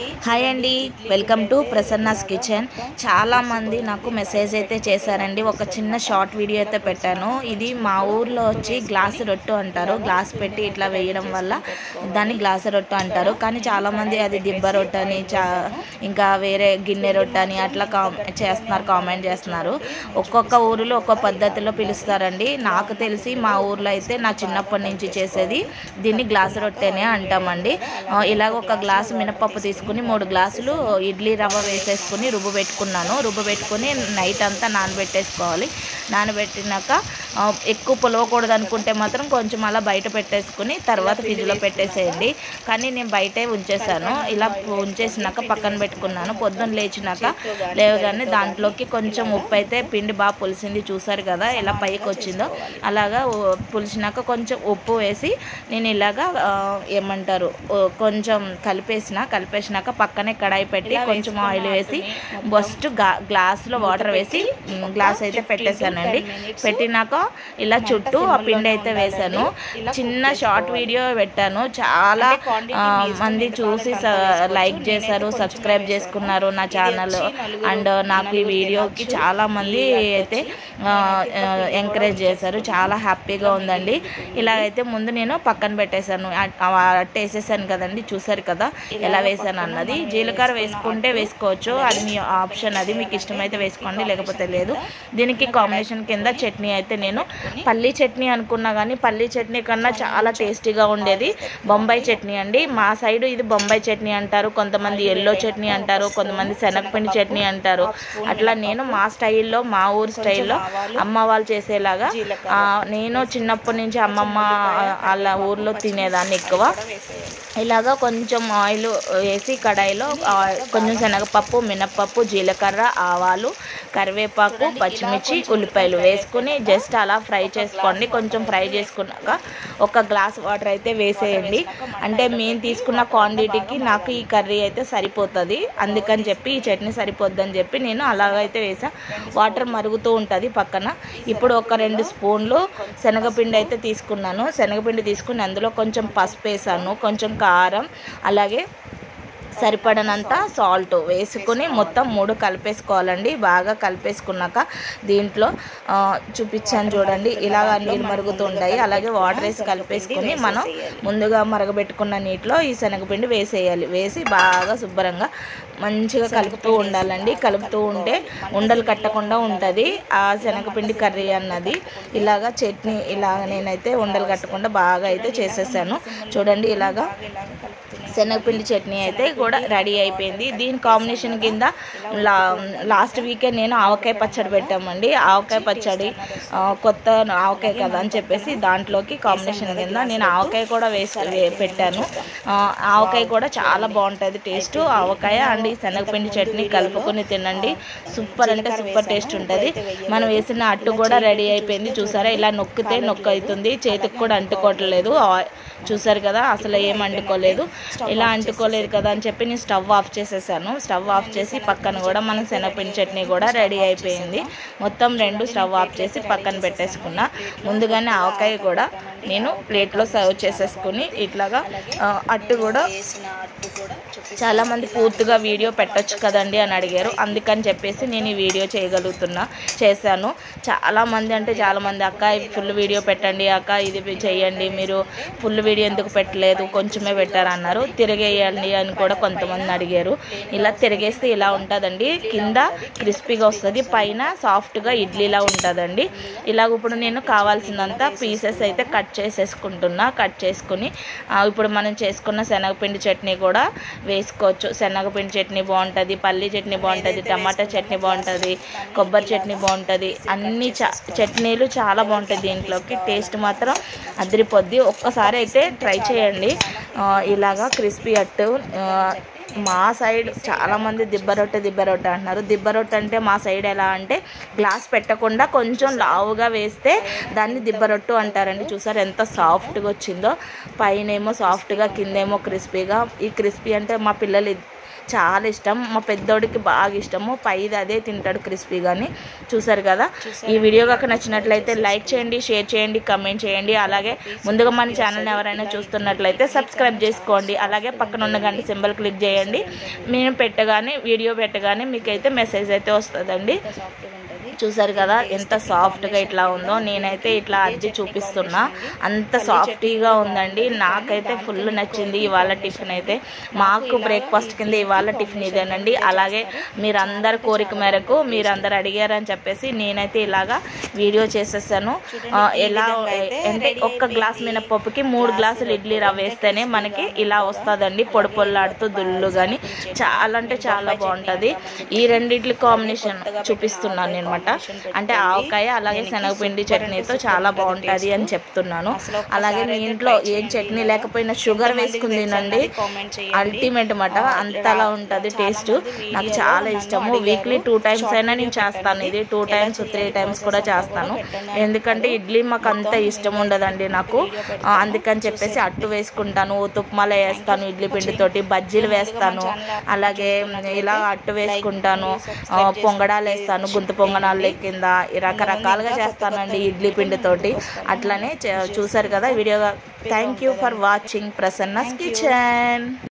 Hi అండి, welcome to Prasanna's kitchen. చాలామంది నాకు మెసేజ్ అయితే చేశారండి. ఒక చిన్న షార్ట్ వీడియో అయితే పెట్టాను. ఇది మా ఊర్లో వచ్చి గ్లాస్ రొట్టు అంటారు. గ్లాస్ పెట్టి ఇట్లా వేయడం వల్ల దాన్ని గ్లాస్ రొట్టు అంటారు. కానీ చాలామంది అది దిబ్బ రొట్టు అని ఇంకా వేరే గిన్నె రొట్టు అని అట్లా కామెంట్ చేస్తున్నారు. ఒక్కొక్క ఊరిలో ఒక్కొక్క పద్ధతిలో పిలుస్తారండి. నాకు తెలిసి మా ఊర్లో అయితే నా చిన్నప్పటి నుంచి చేసేది దీన్ని గ్లాస్ రొట్టెనే అంటామండి. ఇలాగ ఒక గ్లాసు మినపప్పు తీసుకుని 3 గ్లాసులు ఇడ్లీ రవ్వ వేసేసుకుని రుబ్బు పెట్టుకుని నైట్ అంతా నానబెట్టేసుకోవాలి. నానబెట్టినాక ఎక్కువ పొలవకూడదు అనుకుంటే మాత్రం కొంచెం అలా బయట పెట్టేసుకుని తర్వాత ఫ్రిడ్జ్లో పెట్టేసేయండి. కానీ నేను బయటే ఉంచేసాను. ఇలా ఉంచేసినాక పక్కన పెట్టుకున్నాను. పొద్దున్న లేవగానే దాంట్లోకి కొంచెం ఉప్పు అయితే పిండి బాగా పులిసింది, చూసారు కదా ఎలా పైకి వచ్చిందో. అలాగా పులిసినాక కొంచెం ఉప్పు వేసి నేను ఇలాగా ఏమంటారు కొంచెం కలిపేసినాక పక్కనే కడాయి పెట్టి కొంచెం ఆయిల్ వేసి ఫస్ట్ గ్లాసులో వాటర్ వేసి గ్లాస్ అయితే పెట్టేశానండి. పెట్టినాక ఇలా చుట్టూ ఆ పిండి అయితే వేసాను. చిన్న షార్ట్ వీడియో పెట్టాను. చాలా మంది చూసి లైక్ చేశారు, సబ్స్క్రైబ్ చేసుకున్నారు నా ఛానల్. అండ్ నాకు ఈ వీడియోకి చాలా మంది అయితే ఎంకరేజ్ చేశారు. చాలా హ్యాపీగా ఉందండి. ఇలాగైతే ముందు నేను పక్కన పెట్టేశాను. వేసేసాను కదండి, చూసారు కదా ఎలా వేసాను అన్నది. జీలకర్ర వేసుకుంటే వేసుకోవచ్చు, అది మీ ఆప్షన్. అది మీకు ఇష్టమైతే వేసుకోండి, లేకపోతే లేదు. దీనికి కాంబినేషన్ కింద చట్నీ అయితే నేను పల్లీ చట్నీ అనుకున్నా, కానీ పల్లీ చట్నీ కన్నా చాలా టేస్టీగా ఉండేది బొంబాయి చట్నీ అండి. మా సైడు ఇది బొంబాయి చట్నీ అంటారు, కొంతమంది ఎల్లో చట్నీ అంటారు, కొంతమంది శనగపిండి చట్నీ అంటారు. అట్లా నేను మా స్టైల్లో, మా ఊరు స్టైల్లో అమ్మ వాళ్ళు చేసేలాగా నేను చిన్నప్పటి నుంచి అమ్మమ్మ వాళ్ళ ఊర్లో తినేదాన్ని ఎక్కువ. ఇలాగా కొంచెం ఆయిల్ వేసి కడాయిలో కొంచెం శనగపప్పు, మినప్పప్పు, జీలకర్ర, ఆవాలు, కరివేపాకు, పచ్చిమిర్చి, ఉల్లిపాయలు వేసుకుని జస్ట్ అలా ఫ్రై చేసుకోండి. కొంచెం ఫ్రై చేసుకున్నాక ఒక గ్లాస్ వాటర్ అయితే వేసేయండి. అంటే మేము తీసుకున్న క్వాంటిటీకి నాకు ఈ కర్రీ అయితే సరిపోతుంది, అందుకని చెప్పి ఈ చట్నీ సరిపోద్దని చెప్పి నేను అలాగైతే వేసా. వాటర్ మరుగుతూ ఉంటుంది పక్కన. ఇప్పుడు ఒక 2 స్పూన్లు శనగపిండి అయితే తీసుకున్నాను. శనగపిండి తీసుకుని అందులో కొంచెం పసుపు వేసాను, కొంచెం కారం, అలాగే సరిపడనంత సాల్ట్ వేసుకుని మొత్తం 3 కలిపేసుకోవాలండి. బాగా కలిపేసుకున్నాక దీంట్లో చూపించాను చూడండి, ఇలాగ నీళ్ళు మరుగుతుంటాయి. అలాగే వాటర్ వేసి కలిపేసుకుని మనం ముందుగా మరగబెట్టుకున్న నీటిలో ఈ శనగపిండి వేసేయాలి. వేసి బాగా శుభ్రంగా మంచిగా కలుపుతూ ఉండాలండి. కలుపుతూ ఉంటే ఉండలు కట్టకుండా ఉంటుంది ఆ శనగపిండి కర్రీ అన్నది. ఇలాగా చట్నీ ఇలాగ నేనైతే ఉండలు కట్టకుండా బాగా అయితే చేసేసాను. చూడండి, ఇలాగా శనగపిండి చట్నీ అయితే కూడా రెడీ అయిపోయింది. దీని కాంబినేషన్ కింద లాస్ట్ వీకే నేను ఆవకాయ పచ్చడి పెట్టామండి. ఆవకాయ పచ్చడి కొత్త ఆవకాయ కదా అని చెప్పేసి దాంట్లోకి కాంబినేషన్ కింద నేను ఆవకాయ కూడా పెట్టాను. ఆవకాయ కూడా చాలా బాగుంటుంది టేస్ట్. ఆవకాయ అండ్ ఈ శనగపిండి చట్నీ కలుపుకొని తినండి, సూపర్ అంటే సూపర్ టేస్ట్ ఉంటుంది. మనం వేసిన అట్టు కూడా రెడీ అయిపోయింది. చూసారా, ఇలా నొక్కితే అవుతుంది, చేతికి కూడా అంటుకోవట్లేదు. చూసారు కదా, అసలు ఏం అంటుకోలేదు. ఇలా అంటుకోలేదు కదా అని చెప్పి నేను స్టవ్ ఆఫ్ చేసేసాను. స్టవ్ ఆఫ్ చేసి పక్కన కూడా మన శనగపిండి చట్నీ కూడా రెడీ అయిపోయింది. మొత్తం 2 స్టవ్ ఆఫ్ చేసి పక్కన పెట్టేసుకున్నా. ముందుగానే ఆవకాయ కూడా నేను ప్లేట్లో సర్వ్ చేసేసుకుని ఇట్లాగా అట్టు కూడా చాలామంది పూర్తిగా వీడియో పెట్టొచ్చు కదండి అని అడిగారు. అందుకని చెప్పేసి నేను ఈ వీడియో చేశాను. చాలామంది అంటే చాలామంది, అక్క ఫుల్ వీడియో పెట్టండి, అక్క ఇది చేయండి, మీరు ఫుల్ వీడియో ఎందుకు పెట్టలేదు, కొంచెమే పెట్టారన్నారు. తిరిగేయండి అని కూడా కొంతమంది అడిగారు. ఇలా తిరిగేస్తే ఇలా ఉంటుందండి, కింద క్రిస్పీగా వస్తుంది, పైన సాఫ్ట్గా ఇడ్లీలా ఉంటుందండి. ఇలాగ ఇప్పుడు నేను కావాల్సినంత పీసెస్ అయితే కట్ చేసుకుని ఇప్పుడు మనం చేసుకున్న శనగపిండి చట్నీ కూడా వేసుకోవచ్చు. శనగపిండి చట్నీ బాగుంటుంది, పల్లీ చట్నీ బాగుంటుంది, టమాటా చట్నీ బాగుంటుంది, కొబ్బరి చట్నీ బాగుంటుంది. అన్ని చట్నీలు చాలా బాగుంటాయి. దీంట్లోకి టేస్ట్ మాత్రం అదిరిపోద్ది. ఒక్కసారి అయితే ట్రై చేయండి. ఇలాగా క్రిస్పీ అట్టు మా సైడ్ చాలామంది దిబ్బ రొట్టె అంటున్నారు. దిబ్బ రొట్టె అంటే మా సైడ్ ఎలా అంటే గ్లాస్ పెట్టకుండా కొంచెం లావుగా వేస్తే దాన్ని దిబ్బ రొట్టు అంటారండి. చూసారు ఎంత సాఫ్ట్గా వచ్చిందో, పైన ఏమో సాఫ్ట్గా, కిందేమో క్రిస్పీగా. ఈ క్రిస్పీ అంటే మా పిల్లలు చాలా ఇష్టం, మా పెద్దోడికి బాగా ఇష్టము, పైది అదే తింటాడు క్రిస్పీగాని. చూసారు కదా, ఈ వీడియో కనుక నచ్చినట్లయితే లైక్ చేయండి, షేర్ చేయండి, కమెంట్ చేయండి. అలాగే ముందుగా మన ఛానల్ని ఎవరైనా చూస్తున్నట్లయితే సబ్స్క్రైబ్ చేసుకోండి. అలాగే పక్కన ఉన్న గంట సింబల్ క్లిక్ చేయండి. చేయండి. నేను పెట్టగానే వీడియో పెట్టగానే మీకైతే మెసేజ్ అయితే వస్తుందండి. చూసారు కదా ఎంత సాఫ్ట్గా ఇట్లా ఉందో. నేనైతే ఇట్లా అద్ది చూపిస్తున్నా, అంత సాఫ్టీగా ఉందండి. నాకైతే ఫుల్ నచ్చింది ఇవాళ టిఫిన్ అయితే. మాకు బ్రేక్ఫాస్ట్ కింద ఇవాళ టిఫిన్ ఇదేనండి. అలాగే మీరందరి కోరిక మేరకు మీరందరు అడిగారని చెప్పేసి నేనైతే ఇలాగా వీడియో చేసేసాను. ఎలా అంటే ఒక్క గ్లాస్ మినపప్పుకి 3 గ్లాసులు ఇడ్లీ రవ్వ వేస్తేనే మనకి ఇలా వస్తుందండి, పొడి పొల్లాడుతూ దుల్లు. కానీ చాలా అంటే చాలా బాగుంటుంది. ఈ రెండిట్ల కాంబినేషన్ చూపిస్తున్నాను అనమాట. అంటే ఆవకాయ అలాగే శనగపిండి చట్నీతో చాలా బాగుంటుంది అని చెప్తున్నాను. అలాగే మీ ఇంట్లో ఏం చట్నీ లేకపోయినా షుగర్ వేసుకుని తినండి, అల్టిమేట్ మాట. అంతలా ఉంటుంది టేస్ట్. నాకు చాలా ఇష్టము. వీక్లీ 2 టైమ్స్ అయినా నేను చేస్తాను. ఇది 2 టైమ్స్ 3 టైమ్స్ కూడా చేస్తాను. ఎందుకంటే ఇడ్లీ మాకు అంత ఇష్టం ఉండదండి నాకు. అందుకని చెప్పేసి అట్టు వేసుకుంటాను, ఉతుప్మాల వేస్తాను ఇడ్లీ పిండితోటి, బజ్జీలు వేస్తాను, అలాగే ఇలా అట్టు వేసుకుంటాను, పొంగడాలు వేస్తాను, గుంత పొంగడాలు కింద రకరకాలుగా చేస్తానండి ఇడ్లీ పిండితోటి. అట్లనే చూసారు కదా వీడియో. Thank you for watching Prasanna's kitchen.